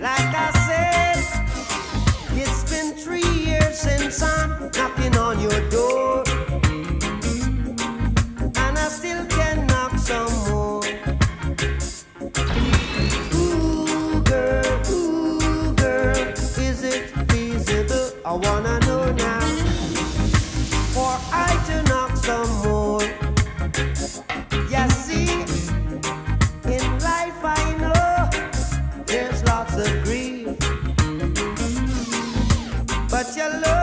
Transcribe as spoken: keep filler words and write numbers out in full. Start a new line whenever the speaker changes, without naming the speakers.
Like I said, it's been three years since I'm knocking on your door, and I still can knock some more. Ooh, girl, ooh, girl, is it feasible? I wanna know now, for I to knock some more. You see, in life I know there's lots of grief, but your love